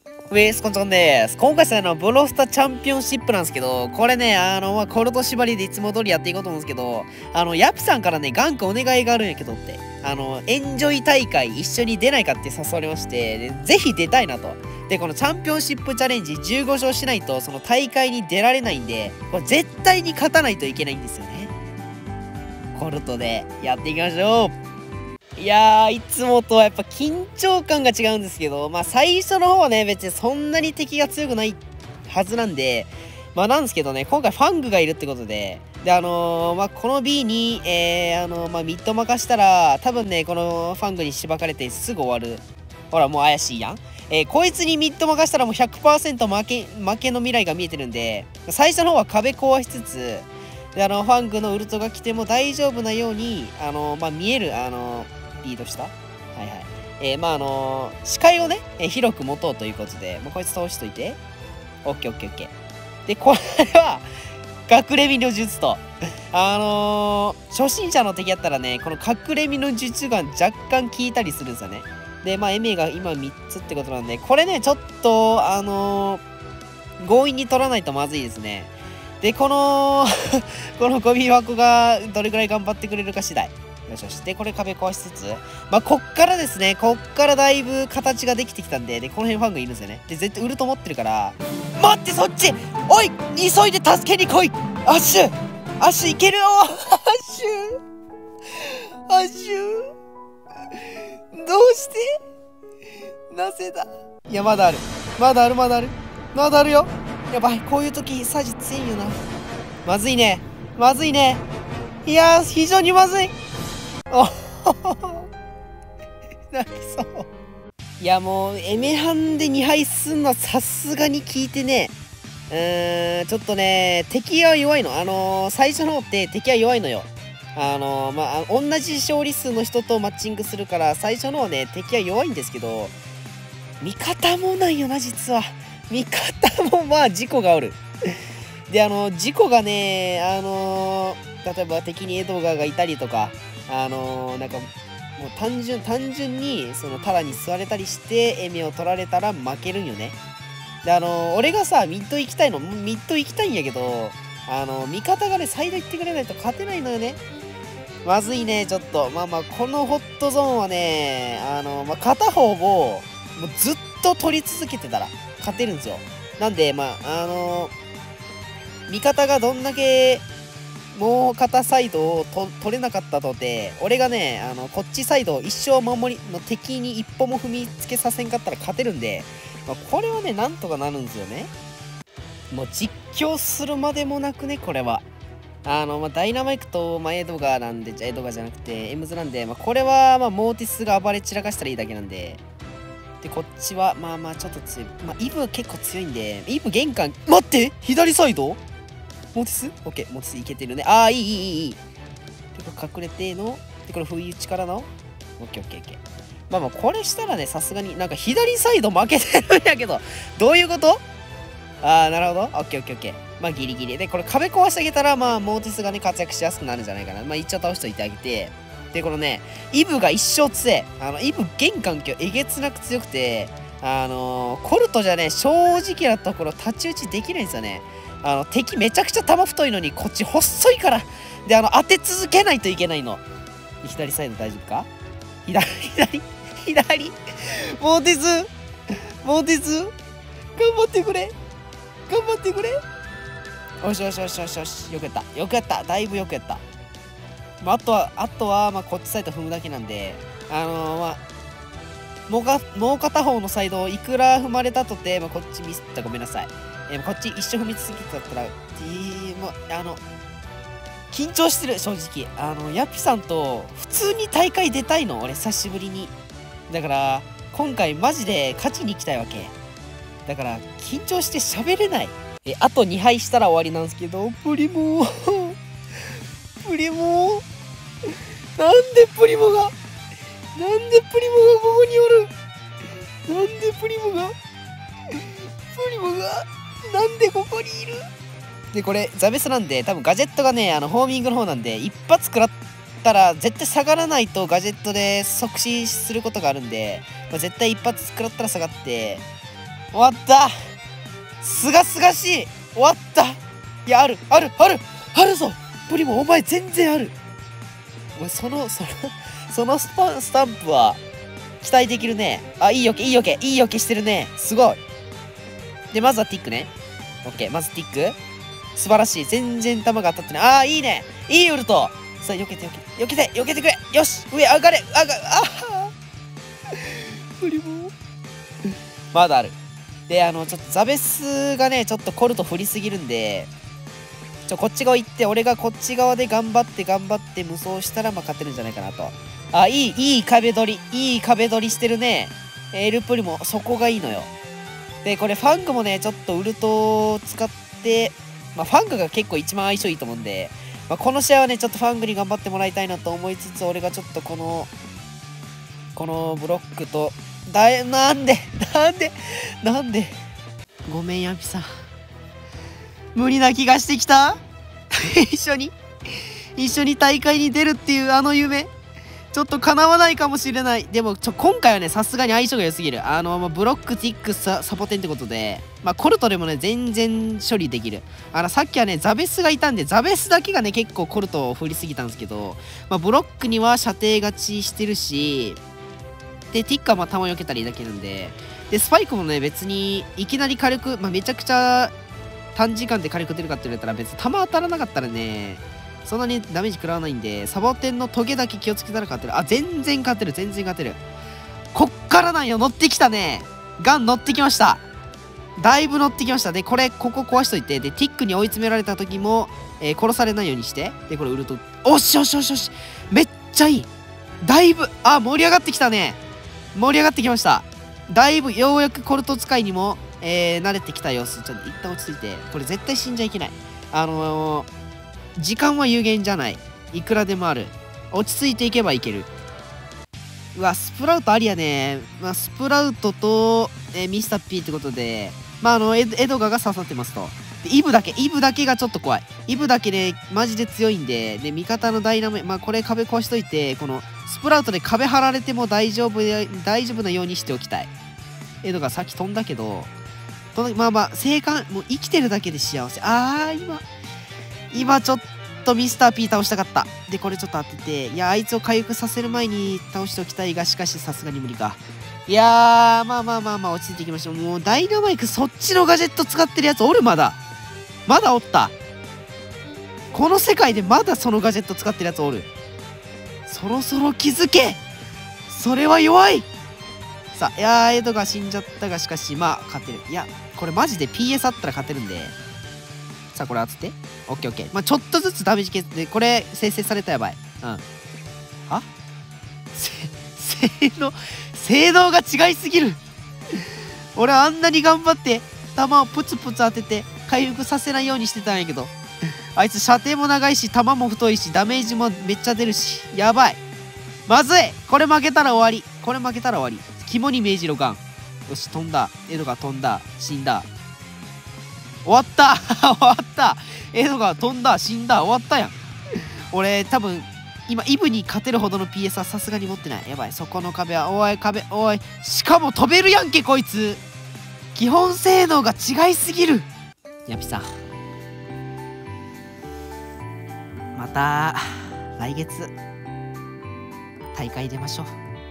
ウェイスコンチョンです。今回さ、ブロスタチャンピオンシップなんですけど、これね、コルト縛りでいつも通りやっていこうと思うんですけど、ヤピさんからね、ガンクお願いがあるんやけどって、エンジョイ大会一緒に出ないかって誘われまして、でぜひ出たいなと。で、このチャンピオンシップチャレンジ15勝しないと、その大会に出られないんで、これ絶対に勝たないといけないんですよね。コルトでやっていきましょう。いやー、いつもとはやっぱ緊張感が違うんですけど、まあ最初の方はね、別にそんなに敵が強くないはずなんで、まあなんですけどね、今回ファングがいるってことで、で、まあこの B に、まあミッド任したら、多分ね、このファングにしばかれてすぐ終わる。ほら、もう怪しいやん。こいつにミッド任したらもう 100% 負けの未来が見えてるんで、最初の方は壁壊しつつ、で、ファングのウルトが来ても大丈夫なように、まあ見える、リードしたはいはい。まあ視界をね、広く持とうということで、こいつ倒しといて。オッケーオッケーオッケー。で、これは、隠れ身の術と。初心者の敵やったらね、この隠れ身の術が若干効いたりするんですよね。で、まあ、エメが今3つってことなんで、これね、ちょっと、強引に取らないとまずいですね。で、このこのゴミ箱がどれくらい頑張ってくれるか次第。よしよし。で、これ壁壊しつつ、まあ、こっからですね、こっからだいぶ形ができてきたんで、で、この辺ファンがいるんですよね。で、絶対ウルト持ってるから、待って、そっちおい急いで助けに来いアッシュアッシュいけるよアッシュアッシュどうしてなぜだいや、まだある。まだある、まだある。まだあるよ。やばい、こういう時、サジ強いよな。まずいね。まずいね。いやー、非常にまずい。お泣きそう。いや、もう、エメハンで2敗すんのはさすがに効いてね。ちょっとね、敵は弱いの。最初の方って敵は弱いのよ。まあ、同じ勝利数の人とマッチングするから、最初の方ね、敵は弱いんですけど、味方もないよな、実は。味方もまあ、事故がおる。で、事故がね、例えば敵にエドガーがいたりとか、なんか、もう単純に、そのタラに吸われたりして、エメを取られたら負けるんよね。で、俺がさ、ミッド行きたいの、ミッド行きたいんやけど、味方がね、サイド行ってくれないと勝てないのよね。まずいね、ちょっと。まあまあ、このホットゾーンはね、まあ、片方を、もうずっと取り続けてたら、勝てるんですよ。なんで、まあ、味方がどんだけ、もう片サイドを取れなかったとて、俺がね、こっちサイドを一生守りの敵に一歩も踏みつけさせんかったら勝てるんで、まあ、これはね、なんとかなるんですよね。もう実況するまでもなくね、これは。まあ、ダイナマイクと、まあ、エドガーなんで、エドガーじゃなくて、エムズなんで、まあ、これは、まあ、モーティスが暴れ散らかしたらいいだけなんで、で、こっちは、まあまあ、ちょっと強い。まあ、イブ結構強いんで、イブ玄関、待って左サイドモーティスオッケー、モーティスいけてるね。ああ、いい、いい、いい。で、これ隠れての、で、これ不意打ちからの、オッケー、オッケー、オッケー。まあまあ、これしたらね、さすがに、なんか左サイド負けてるんやけど、どういうことああ、なるほど。オッケー、オッケー、オッケー。まあ、ギリギリ。で、これ壁壊してあげたら、まあ、モーティスがね、活躍しやすくなるんじゃないかな。まあ、一応倒しといてあげて。で、このね、イブが一生強い。イブ玄関今日えげつなく強くて、コルトじゃね、正直なところ、太刀打ちできないんですよね。敵めちゃくちゃ球太いのに、こっち細いから。で、当て続けないといけないの。左サイド大丈夫か左モーティスモーティス頑張ってくれ頑張ってくれよしよしよしよしよし。よくやった。よくやった。だいぶよくやった。まあ、あとは、まあ、こっちサイド踏むだけなんで、まあ、もう片方のサイドをいくら踏まれたとて、まあ、こっちミスったごめんなさい。こっち一生踏み続けてたったら、もう、緊張してる、正直。ヤピさんと普通に大会出たいの、俺、久しぶりに。だから、今回マジで勝ちに行きたいわけ。だから、緊張して喋れない。あと2敗したら終わりなんですけど、プリモプリモなんでプリモがここにおるなんでプリモがなんでここにいるで、これ、ザベスなんで、多分ガジェットがね、ホーミングの方なんで、一発食らったら、絶対下がらないとガジェットで即死することがあるんで、まあ、絶対一発食らったら下がって、 終わった。すがすがしい。終わった。いや、あるぞ。プリモ、お前全然ある。おい、そのスタンプは期待できるね。あ、いいよけしてるね。すごい。で、まずはティックね。オッケー、まずティック。素晴らしい。全然弾が当たってない。ああ、いいね。いいウルト。さあ、避けてくれ。よし、上上がれ。ああ。プリモ。まだある。で、ちょっとザベスがね、ちょっとコルト振りすぎるんで、こっち側行って、俺がこっち側で頑張って無双したら、まあ、勝てるんじゃないかなと。あ、いい壁取りしてるね。エルプリも、そこがいいのよ。で、これファングもね、ちょっとウルトを使って、まあ、ファングが結構一番相性いいと思うんで、まあ、この試合はね、ちょっとファングに頑張ってもらいたいなと思いつつ、俺がちょっとこのブロックと、なんでごめん、ヤミさん。無理な気がしてきた一緒に大会に出るっていうあの夢。ちょっと叶わないかもしれない。でも、今回はね、さすがに相性が良すぎる。ブロック、ティック、サポテンってことで、まあ、コルトでもね、全然処理できる。さっきはね、ザベスがいたんで、ザベスだけがね、結構コルトを振りすぎたんですけど、まあ、ブロックには射程勝ちしてるし、で、ティックはまあ、弾避けたりだけなんで、で、スパイクもね、別に、いきなり火力、まあ、めちゃくちゃ、短時間で火力出るかって言われたら、別に弾当たらなかったらね、そんなにダメージ食らわないんで、サボテンのトゲだけ気をつけたら勝てる。あ、全然勝てる。こっからなんよ。乗ってきたね。ガン乗ってきました。だいぶ乗ってきました。で、ここ壊しといて、で、ティックに追い詰められた時も、殺されないようにして、で、これ売ると、おし。めっちゃいい。だいぶ、盛り上がってきたね。盛り上がってきました。だいぶ、ようやくコルト使いにも、慣れてきた様子。ちょっと一旦落ち着いて、これ絶対死んじゃいけない。時間は有限じゃない。いくらでもある。落ち着いていけばいける。うわ、スプラウトありやね。まあ、スプラウトと、ミスター P ってことで、まあ、エドガーが刺さってますと。で、イブだけがちょっと怖い。イブだけね、マジで強いんで、で、味方のダイナマイ、まあ、これ壁壊しといて、この、スプラウトで壁張られても大丈夫なようにしておきたい。エドガーさっき飛んだけど、まあ、生還、もう生きてるだけで幸せ。今ちょっとミスター P 倒したかった。で、これちょっと当てて、いや、あいつを回復させる前に倒しておきたいが、しかしさすがに無理か。いやー、まあ、落ち着いていきましょう。もう、ダイナマイク、そっちのガジェット使ってるやつおるまだおった。この世界でまだそのガジェット使ってるやつおる。そろそろ気づけ。それは弱い。さあ、いやー、エドが死んじゃったが、しかし、まあ、勝てる。いや、これマジで PS あったら勝てるんで。さあ、これ当てて。オッケー。まあ、ちょっとずつダメージ削って、これ、生成されたらやばい。性能が違いすぎる。俺あんなに頑張って、弾をプツプツ当てて、回復させないようにしてたんやけど。あいつ射程も長いし、弾も太いし、ダメージもめっちゃ出るし。やばい。まずい。これ負けたら終わり。肝に銘じろ、ガン。よし、飛んだ。エドが飛んだ。死んだ。終わったエドが飛んだ。死んだ。終わったやん。俺、多分、今、イブに勝てるほどの PS はさすがに持ってない。やばい。そこの壁は、おい。しかも飛べるやんけ、こいつ。基本性能が違いすぎる。ヤピさん。また、来月、大会出ましょう。